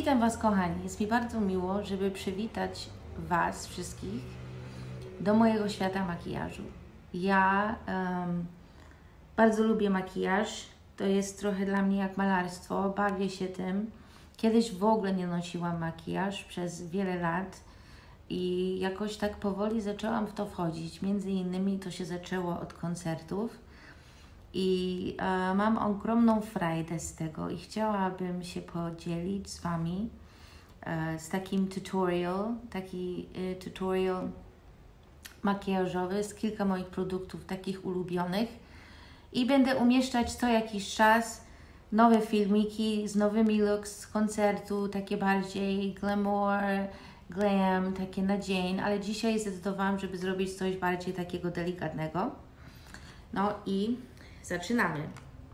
Witam Was, kochani. Jest mi bardzo miło, żeby przywitać Was wszystkich do mojego świata makijażu. Ja bardzo lubię makijaż. To jest trochę dla mnie jak malarstwo. Bawię się tym. Kiedyś w ogóle nie nosiłam makijaż przez wiele lat i jakoś tak powoli zaczęłam w to wchodzić. Między innymi to się zaczęło od koncertów. I mam ogromną frajdę z tego i chciałabym się podzielić z Wami z takim tutorial makijażowy z kilka moich produktów takich ulubionych i będę umieszczać co jakiś czas nowe filmiki z nowymi looks z koncertu, takie bardziej glamour, glam, takie na dzień, ale dzisiaj zdecydowałam, żeby zrobić coś bardziej takiego delikatnego. No i zaczynamy.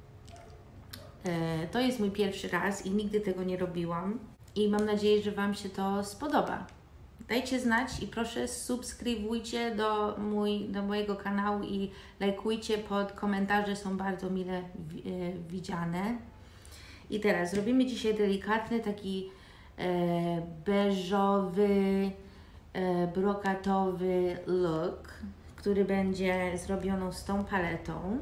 To jest mój pierwszy raz i nigdy tego nie robiłam i mam nadzieję, że Wam się to spodoba. Dajcie znać i proszę subskrybujcie do mojego kanału i lajkujcie pod komentarze, są bardzo mile widziane. I teraz zrobimy dzisiaj delikatny, taki beżowy, brokatowy look, który będzie zrobiony z tą paletą.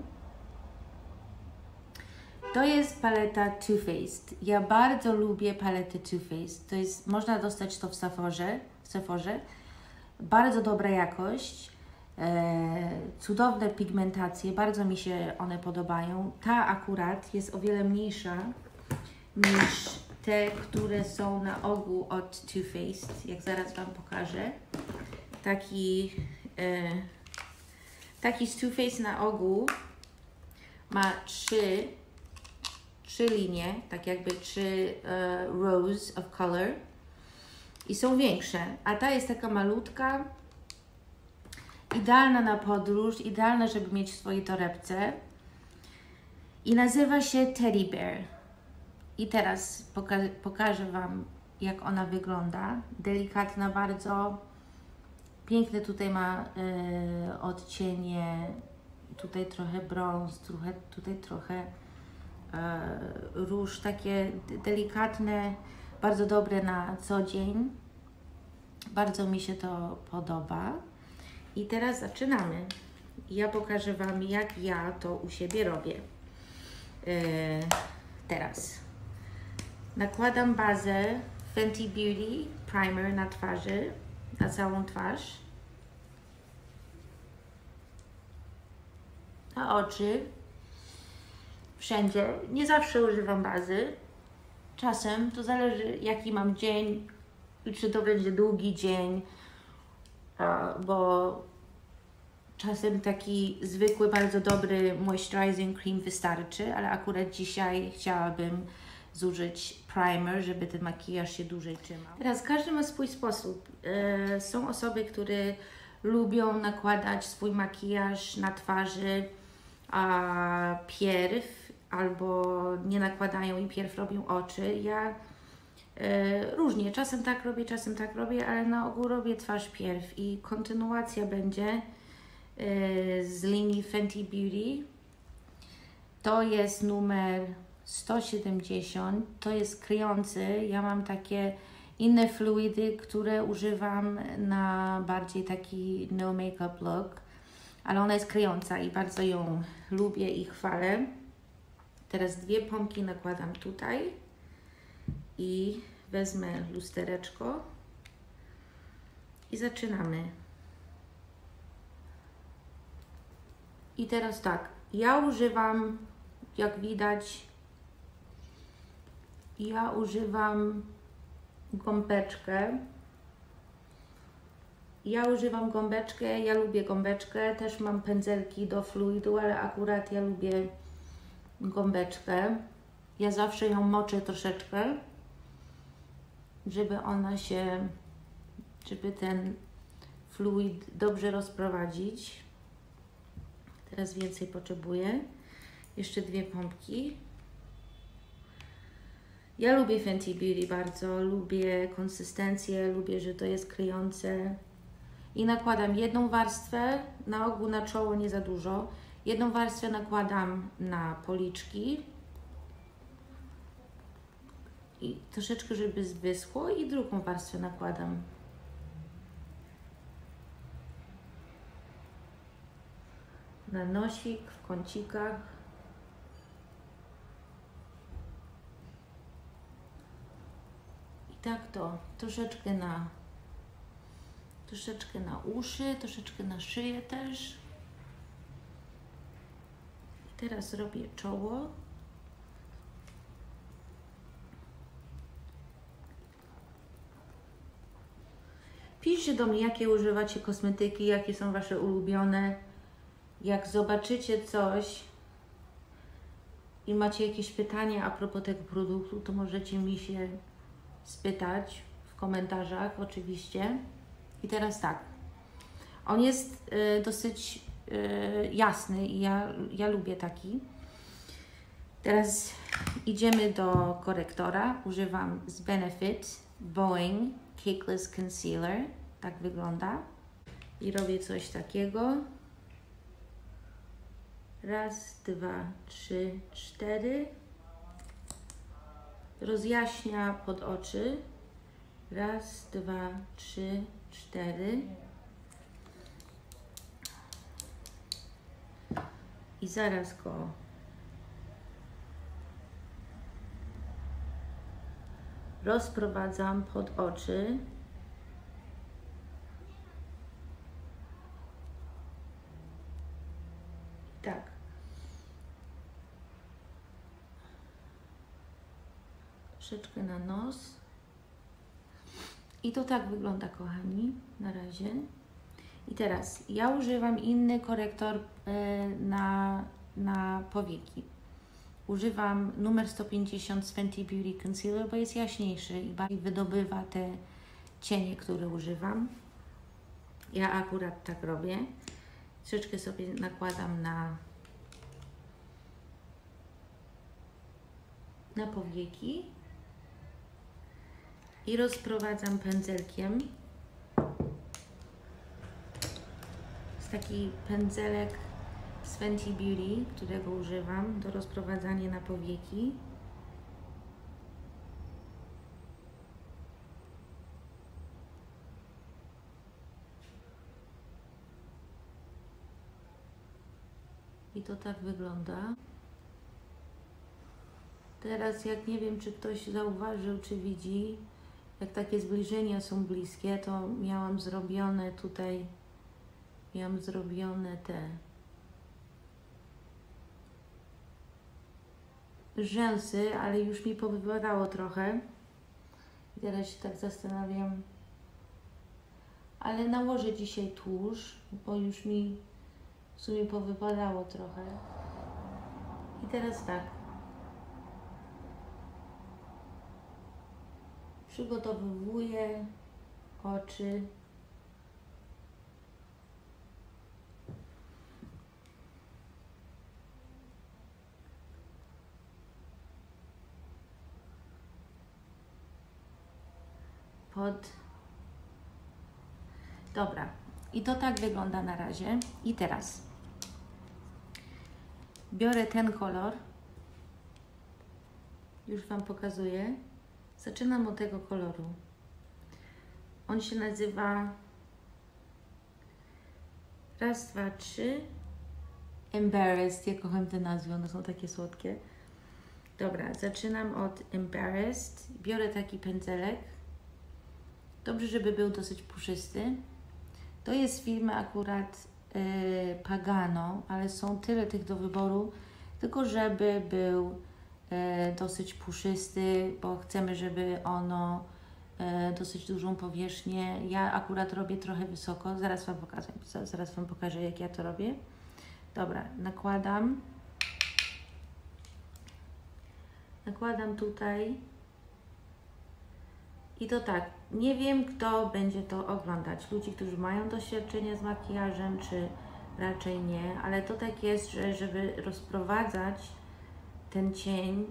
To jest paleta Too Faced. Ja bardzo lubię paletę Too Faced. To jest, można dostać to w Sephorze. Bardzo dobra jakość, cudowne pigmentacje, bardzo mi się one podobają. Ta akurat jest o wiele mniejsza niż te, które są na ogół od Too Faced, jak zaraz Wam pokażę. Taki z Too Faced na ogół ma trzy linie, tak jakby trzy rows of color i są większe, a ta jest taka malutka, idealna na podróż, idealna, żeby mieć w swojej torebce i nazywa się Teddy Bear. I teraz pokażę Wam, jak ona wygląda. Delikatna bardzo, piękne tutaj ma odcienie, tutaj trochę brąz, tutaj trochę róż, takie delikatne, bardzo dobre na co dzień. Bardzo mi się to podoba. I teraz zaczynamy. Ja pokażę Wam, jak ja to u siebie robię. Teraz nakładam bazę Fenty Beauty Primer na twarzy, na całą twarz, na oczy, wszędzie. Nie zawsze używam bazy. Czasem to zależy, jaki mam dzień i czy to będzie długi dzień, bo czasem taki zwykły, bardzo dobry moisturizing cream wystarczy, ale akurat dzisiaj chciałabym zużyć primer, żeby ten makijaż się dłużej trzymał. Teraz każdy ma swój sposób. Są osoby, które lubią nakładać swój makijaż na twarzy pierw, albo nie nakładają i pierw robią oczy. Ja różnie, czasem tak robię, ale na ogół robię twarz pierw i kontynuacja będzie z linii Fenty Beauty. To jest numer 170, to jest kryjący. Ja mam takie inne fluidy, które używam na bardziej taki no make-up look, ale ona jest kryjąca i bardzo ją lubię i chwalę. Teraz dwie pompki nakładam tutaj i wezmę lustereczko i zaczynamy. I teraz tak, ja używam, jak widać, ja używam gąbeczkę. Ja lubię gąbeczkę, też mam pędzelki do fluidu, ale akurat ja lubię gąbeczkę. Ja zawsze ją moczę troszeczkę, żeby ten fluid dobrze rozprowadzić. Teraz więcej potrzebuję. Jeszcze dwie pompki. Ja lubię Fenty Beauty bardzo, lubię konsystencję, lubię, że to jest kryjące. I nakładam jedną warstwę, na ogół na czoło nie za dużo. Jedną warstwę nakładam na policzki I troszeczkę, żeby wyschło i drugą warstwę nakładam. Na nosik, w kącikach. I tak to troszeczkę na uszy, troszeczkę na szyję też. I teraz robię czoło. Piszcie do mnie, jakie używacie kosmetyki, jakie są Wasze ulubione. Jak zobaczycie coś i macie jakieś pytania a propos tego produktu, to możecie mi się spytać w komentarzach oczywiście. I teraz tak, on jest dosyć jasny i ja lubię taki. Teraz idziemy do korektora. Używam z Benefit Bowing Cakeless Concealer. Tak wygląda. I robię coś takiego. Raz, dwa, trzy, cztery. Rozjaśnia pod oczy. Raz, dwa, trzy, cztery. I zaraz go rozprowadzam pod oczy. Tak. Troszeczkę na nos. I to tak wygląda, kochani, na razie. I teraz ja używam inny korektor na powieki. Używam numer 150 z Fenty Beauty Concealer, bo jest jaśniejszy i bardziej wydobywa te cienie, które używam. Ja akurat tak robię. Troszeczkę sobie nakładam na powieki i rozprowadzam pędzelkiem. Jest taki pędzelek z Fenty Beauty, którego używam do rozprowadzania na powieki. I to tak wygląda. Teraz jak nie wiem, czy ktoś zauważył, czy widzi, jak takie zbliżenia są bliskie, to miałam zrobione tutaj, te rzęsy, ale już mi powypadało trochę. I teraz się tak zastanawiam, ale nałożę dzisiaj tłuszcz, bo już mi w sumie powypadało trochę. I teraz tak. Przygotowuję oczy. Dobra. I to tak wygląda na razie. I teraz biorę ten kolor. Już Wam pokazuję. Zaczynam od tego koloru. On się nazywa raz, dwa, trzy. Embarrassed. Ja kocham te nazwy, one są takie słodkie. Dobra, zaczynam od Embarrassed. Biorę taki pędzelek. Dobrze, żeby był dosyć puszysty. To jest firma akurat Pagano, ale są tyle tych do wyboru, tylko żeby był dosyć puszysty, bo chcemy, żeby ono dosyć dużą powierzchnię. Ja akurat robię trochę wysoko, zaraz Wam pokażę, jak ja to robię. Dobra, nakładam tutaj i to tak, nie wiem, kto będzie to oglądać, ludzi, którzy mają doświadczenie z makijażem, czy raczej nie, ale to tak jest, że żeby rozprowadzać ten cień,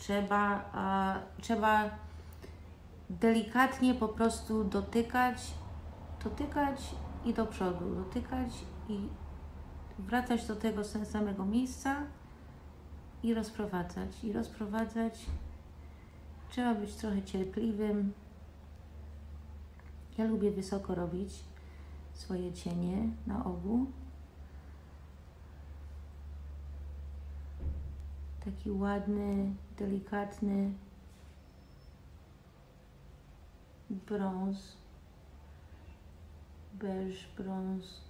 trzeba delikatnie po prostu dotykać i do przodu, dotykać i wracać do tego samego miejsca i rozprowadzać Trzeba być trochę cierpliwym. Ja lubię wysoko robić swoje cienie na obu. Taki ładny, delikatny brąz, beż, brąz.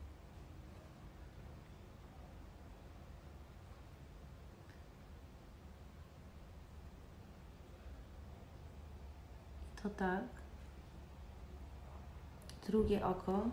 To tak. Drugie oko.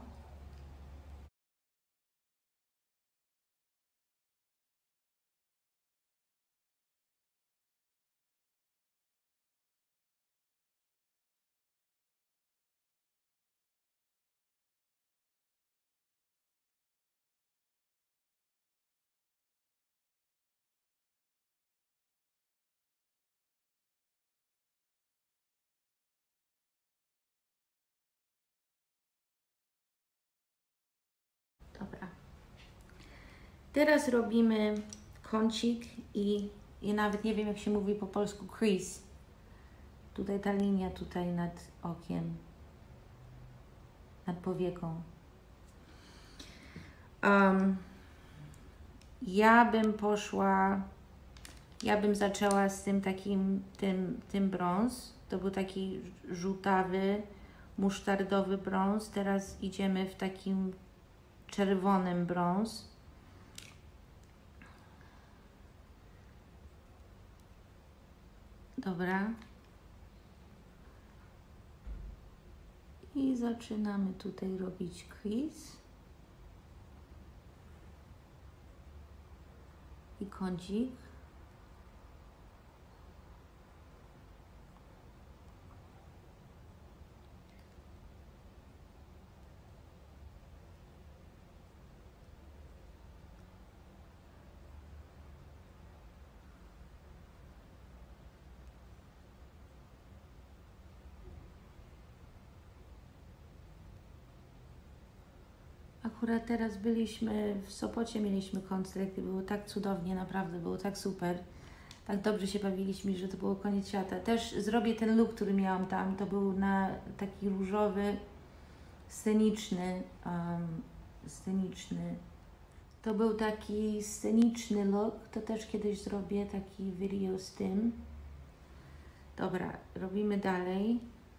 Dobra. Teraz robimy kącik i nawet nie wiem, jak się mówi po polsku, crease. Tutaj ta linia tutaj nad okiem, nad powieką. Ja bym zaczęła z tym takim, tym brąz. To był taki żółtawy, musztardowy brąz. Teraz idziemy w takim czerwonym brąz. Dobra. I zaczynamy tutaj robić crease. I kącik. Akurat teraz byliśmy w Sopocie, mieliśmy koncert i było tak cudownie, naprawdę było tak super. Tak dobrze się bawiliśmy, że to było koniec świata. Też zrobię ten look, który miałam tam. To był na taki różowy, sceniczny. To był taki sceniczny look. To też kiedyś zrobię taki video z tym. Dobra, robimy dalej.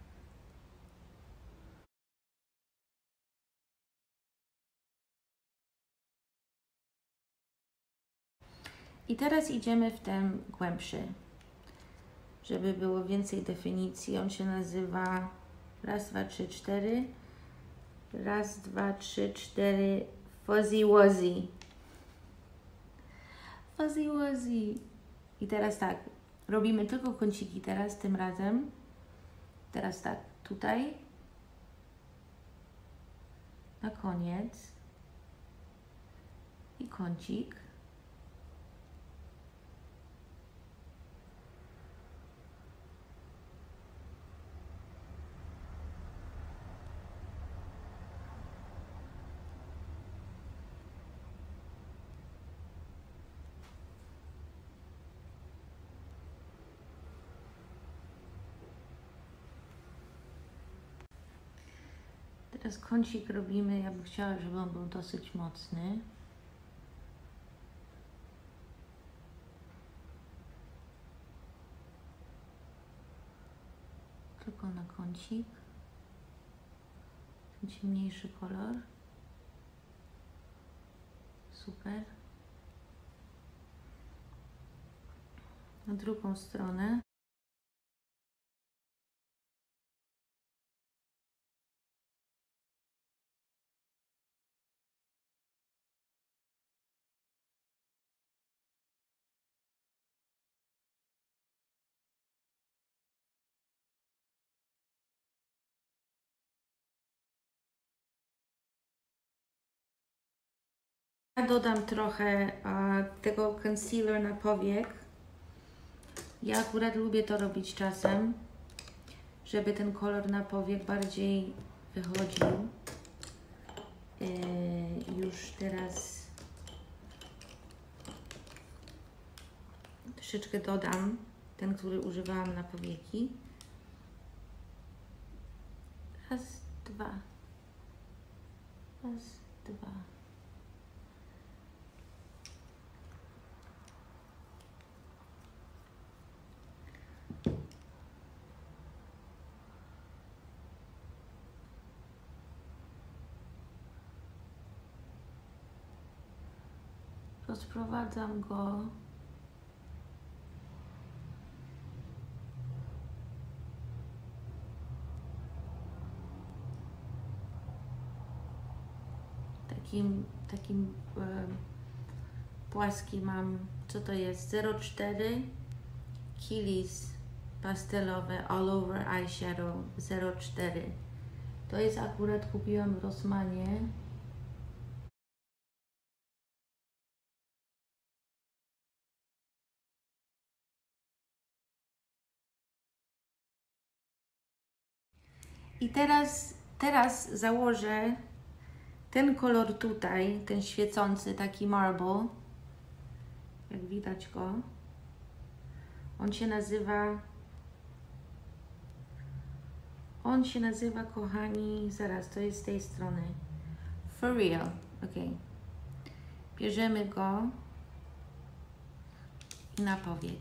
I teraz idziemy w ten głębszy, żeby było więcej definicji. On się nazywa raz, dwa, trzy, cztery. Raz, dwa, trzy, cztery. Fuzzy Wuzzy. Fuzzy Wuzzy. I teraz tak, robimy tylko kąciki teraz, tym razem. Teraz tak, tutaj. Na koniec. I kącik. Teraz kącik robimy, ja bym chciała, żeby on był dosyć mocny. Tylko na kącik. Ten ciemniejszy kolor. Super. Na drugą stronę. Ja dodam trochę tego concealer na powiek. Ja akurat lubię to robić czasem, żeby ten kolor na powiek bardziej wychodził. Już teraz troszeczkę dodam ten, który używałam na powieki. Raz, dwa. Raz, dwa. Rozprowadzam go takim płaskim mam, co to jest, 0,4 Kiehl's pastelowe All Over Eyeshadow 0,4. To jest akurat, kupiłam w Rossmanie. I teraz założę ten kolor tutaj, ten świecący, taki marble, jak widać go. On się nazywa, kochani, zaraz, to jest z tej strony. For Real, ok. Bierzemy go i na powiek.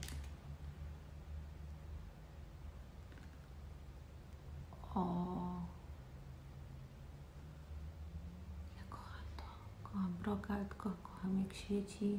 O, ja kocham to. Kocham brokat, kocham jak świeci.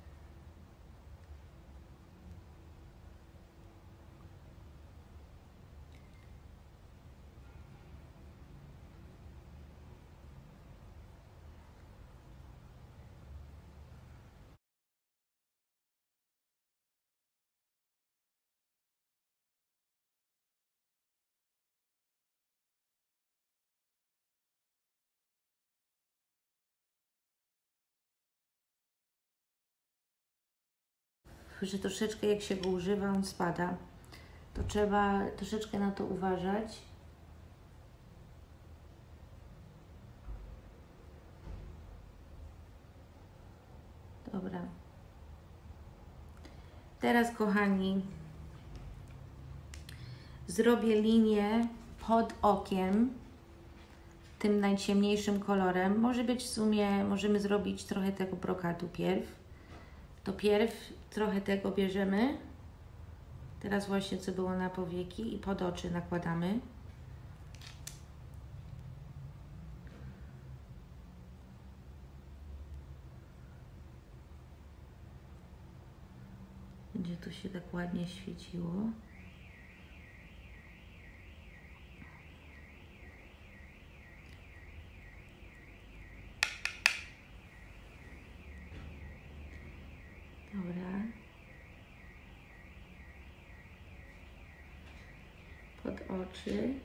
Że troszeczkę jak się go używa, on spada. To trzeba troszeczkę na to uważać. Dobra. Teraz, kochani, zrobię linię pod okiem tym najciemniejszym kolorem. Może być w sumie, możemy zrobić trochę tego brokatu pierw. To pierw trochę tego bierzemy. Teraz właśnie, co było na powieki, i pod oczy nakładamy. Będzie tu się tak ładnie świeciło. Dobra. Pod oczy.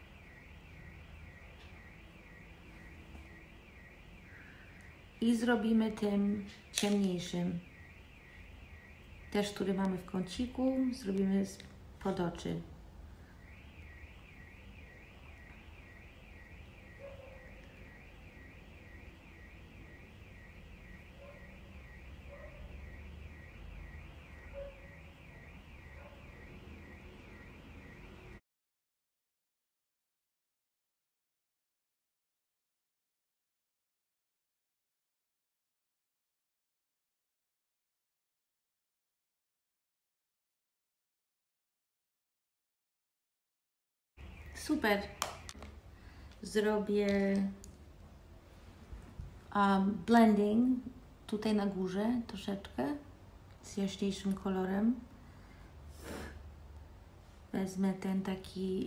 I zrobimy tym ciemniejszym. Też, który mamy w kąciku, zrobimy pod oczy. Super. Zrobię blending tutaj na górze troszeczkę z jaśniejszym kolorem. Wezmę ten taki,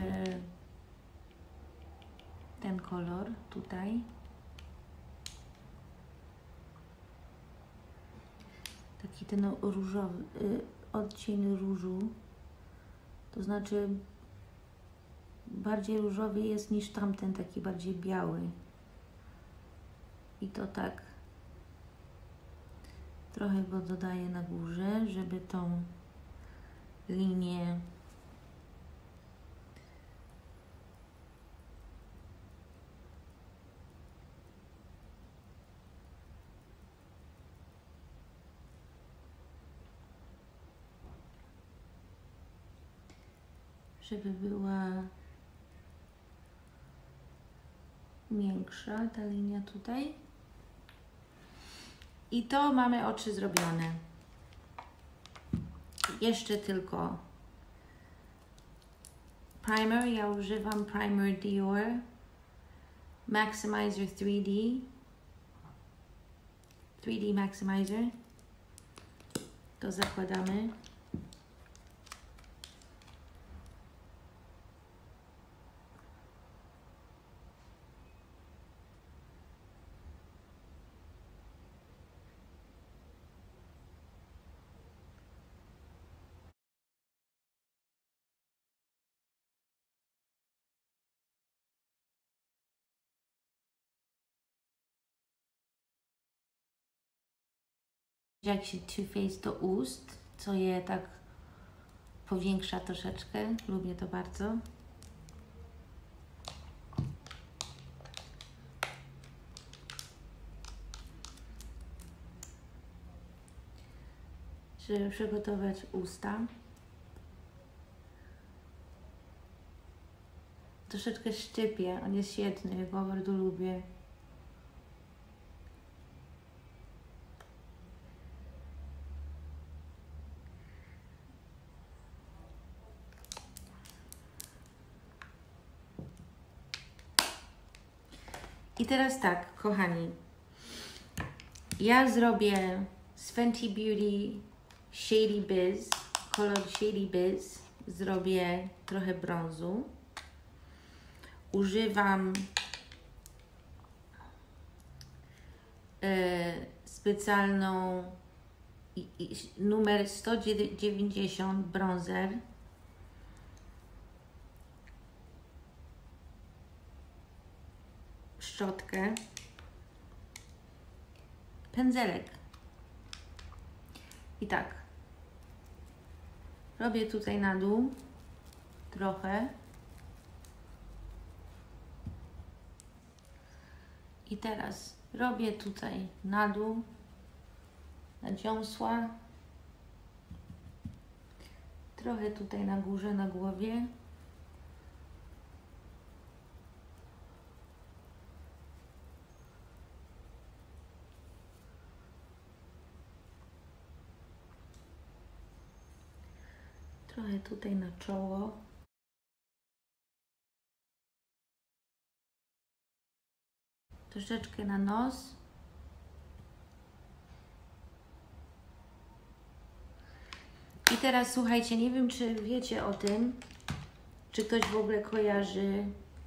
ten kolor tutaj. Taki ten różowy, odcień różu. To znaczy bardziej różowy jest niż tamten, taki bardziej biały. I to tak trochę go dodaję na górze, żeby tą linię żeby była większa ta linia tutaj. I to mamy oczy zrobione. Jeszcze tylko primer. Ja używam primer Dior Maximizer 3D Maximizer. To zakładamy. Jak się Too Faced do ust, co je tak powiększa troszeczkę. Lubię to bardzo. Żeby przygotować usta. Troszeczkę szczypie, on jest świetny, ja go bardzo lubię. I teraz tak, kochani, ja zrobię z Fenty Beauty Shady Biz, kolor Shady Biz, zrobię trochę brązu. Używam specjalną numer 190 bronzer. Szczotkę, pędzelek. I tak, robię tutaj na dół trochę. I teraz robię tutaj na dół, na dziąsła. Trochę tutaj na górze, na głowie. Trochę tutaj na czoło. Troszeczkę na nos. I teraz słuchajcie, nie wiem czy wiecie o tym, czy ktoś w ogóle kojarzy,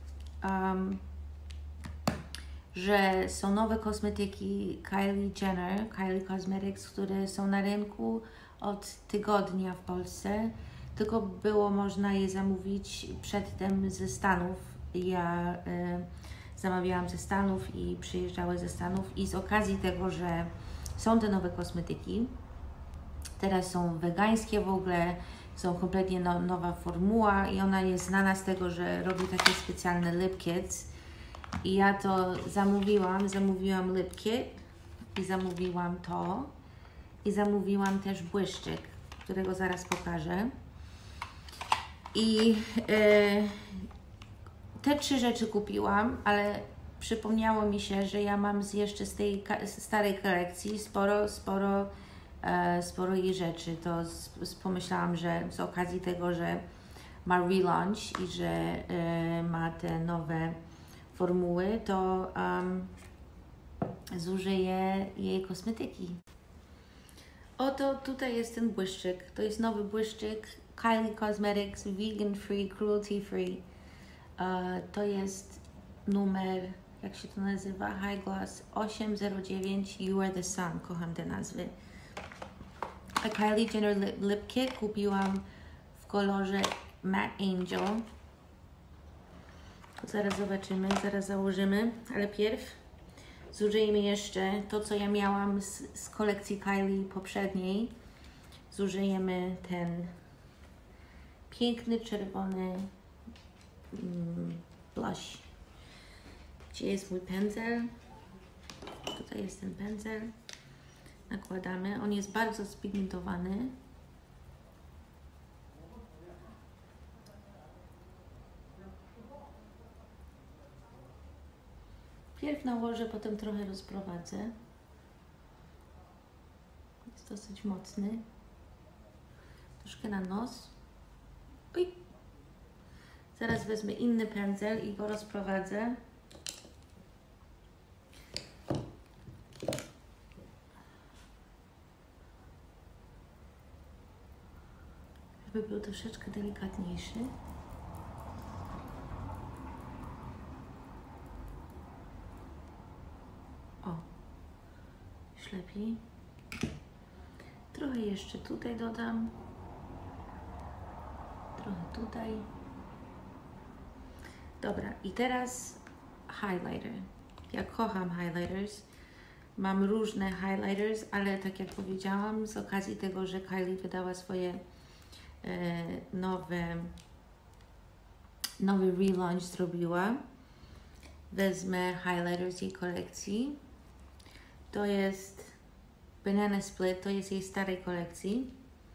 że są nowe kosmetyki Kylie Jenner, Kylie Cosmetics, które są na rynku od tygodnia w Polsce. Tylko było można je zamówić przedtem ze Stanów. Ja zamawiałam ze Stanów i przyjeżdżały ze Stanów. I z okazji tego, że są te nowe kosmetyki, teraz są wegańskie w ogóle, są kompletnie nowa formuła i ona jest znana z tego, że robi takie specjalne lip kits. I ja to zamówiłam lip kit i zamówiłam to i zamówiłam też błyszczyk, którego zaraz pokażę. I te 3 rzeczy kupiłam, ale przypomniało mi się, że ja mam jeszcze z tej starej kolekcji sporo jej rzeczy. To pomyślałam, że z okazji tego, że ma relaunch i że ma te nowe formuły, to zużyję jej kosmetyki. Oto tutaj jest ten błyszczyk. To jest nowy błyszczyk Kylie Cosmetics Vegan Free, Cruelty Free. To jest numer, jak się to nazywa? High Gloss 809 You Are The Sun. Kocham te nazwy. A Kylie Jenner Lip Kit kupiłam w kolorze Matte Angel. Zaraz zobaczymy, zaraz założymy, ale pierw zużyjmy jeszcze to, co ja miałam z kolekcji Kylie poprzedniej. Zużyjemy ten piękny, czerwony blush. Gdzie jest mój pędzel? Tutaj jest ten pędzel. Nakładamy. On jest bardzo spigmentowany. Pierw nałożę, potem trochę rozprowadzę. Jest dosyć mocny. Troszkę na nos. Oj. Zaraz wezmę inny pędzel i go rozprowadzę. Żeby był troszeczkę delikatniejszy. O, już lepiej. Trochę jeszcze tutaj dodam. Trochę tutaj. Dobra, i teraz highlighter. Ja kocham highlighters. Mam różne highlighters, ale tak jak powiedziałam, z okazji tego, że Kylie wydała swoje nowy relaunch zrobiła, wezmę highlighter z jej kolekcji. To jest Banana Split, to jest jej starej kolekcji.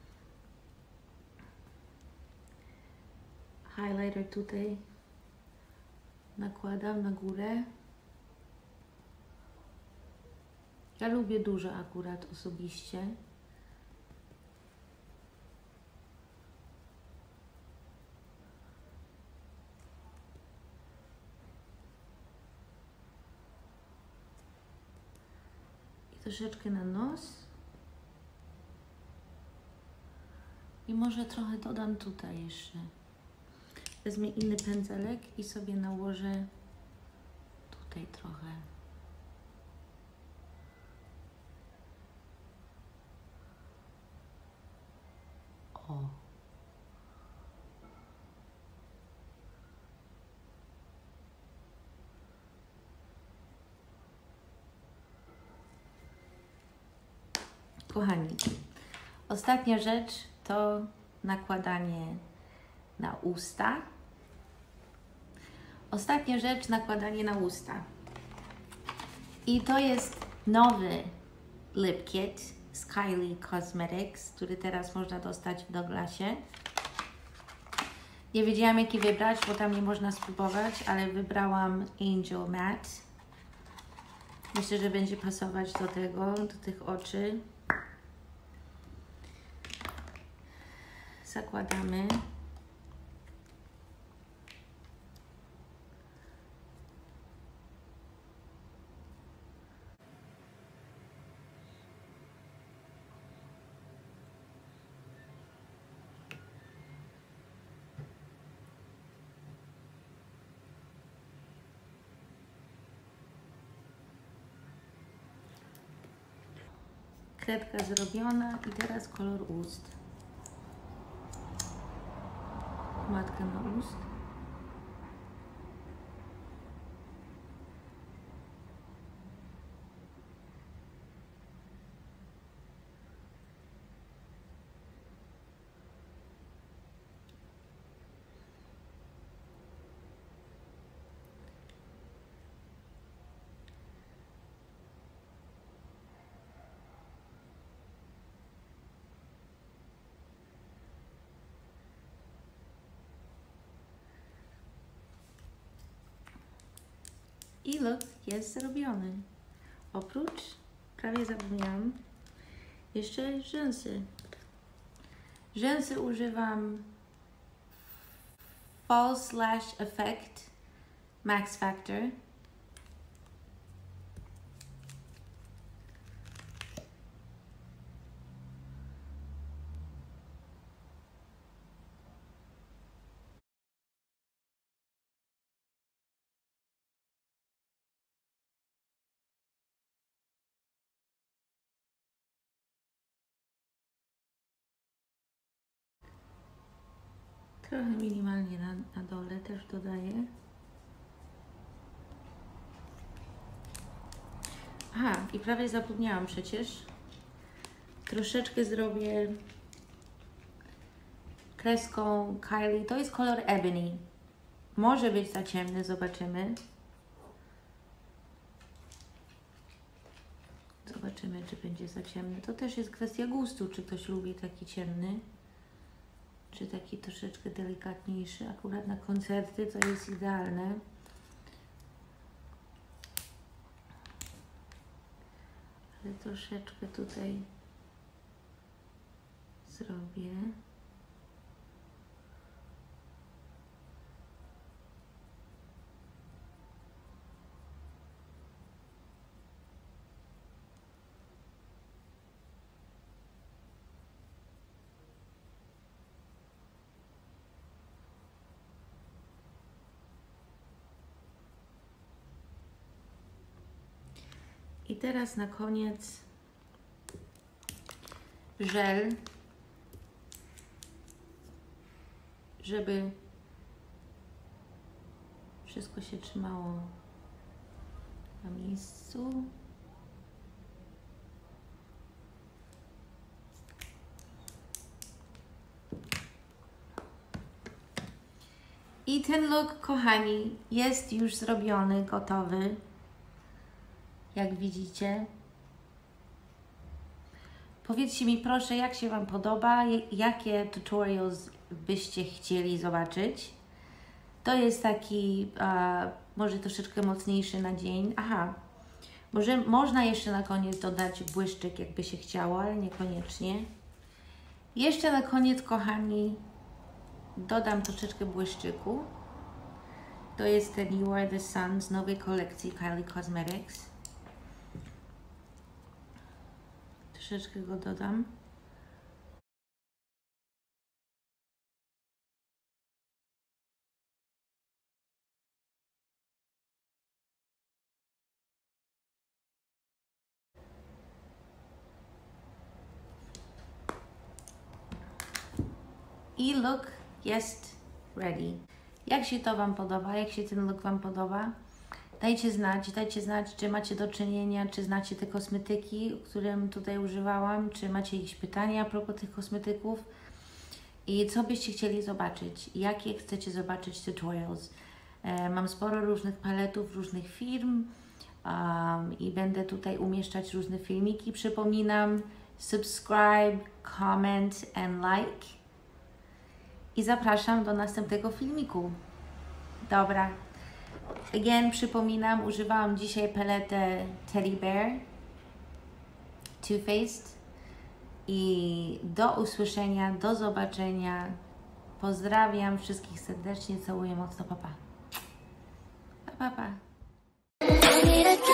Highlighter tutaj nakładam na górę. Ja lubię dużo akurat osobiście. Troszeczkę na nos. I może trochę dodam tutaj jeszcze. Wezmę inny pędzelek i sobie nałożę tutaj trochę. O. Kochani, ostatnia rzecz to nakładanie na usta. Ostatnia rzecz, nakładanie na usta. I to jest nowy lip kit z Kylie Cosmetics, który teraz można dostać w Douglasie. Nie wiedziałam, jaki wybrać, bo tam nie można spróbować, ale wybrałam Angel Matte. Myślę, że będzie pasować do tego, do tych oczy. Zakładamy. Kredka zrobiona i teraz kolor ust. Pomadka na ust. I look jest zrobiony. Oprócz, prawie zapomniałam, jeszcze rzęsy. Rzęsy używam False Lash Effect Max Factor. Trochę minimalnie na dole też dodaję. Aha, i prawie zapomniałam przecież. Troszeczkę zrobię kreską Kylie. To jest kolor Ebony. Może być za ciemny, zobaczymy. Zobaczymy, czy będzie za ciemny. To też jest kwestia gustu, czy ktoś lubi taki ciemny, czy taki troszeczkę delikatniejszy. Akurat na koncerty to jest idealne. Ale troszeczkę tutaj zrobię. I teraz na koniec żel, żeby wszystko się trzymało na miejscu. I ten look, kochani, jest już zrobiony, gotowy. Jak widzicie. Powiedzcie mi proszę, jak się Wam podoba, jakie tutorials byście chcieli zobaczyć. To jest taki, może troszeczkę mocniejszy na dzień. Aha, można jeszcze na koniec dodać błyszczyk, jakby się chciało, ale niekoniecznie. Jeszcze na koniec, kochani, dodam troszeczkę błyszczyku. To jest ten You Are The Sun z nowej kolekcji Kylie Cosmetics. Troszeczkę go dodam. I look jest ready. Jak się to Wam podoba? Jak się ten look Wam podoba? Dajcie znać, czy macie do czynienia, czy znacie te kosmetyki, którym tutaj używałam, czy macie jakieś pytania a propos tych kosmetyków i co byście chcieli zobaczyć, jakie chcecie zobaczyć tutorials. Mam sporo różnych paletów, różnych firm i będę tutaj umieszczać różne filmiki. Przypominam, subscribe, comment and like i zapraszam do następnego filmiku. Dobra. Again, przypominam, używałam dzisiaj paletę Teddy Bear Too Faced i do usłyszenia, do zobaczenia. Pozdrawiam wszystkich serdecznie, całuję mocno, pa pa. Pa, pa, pa.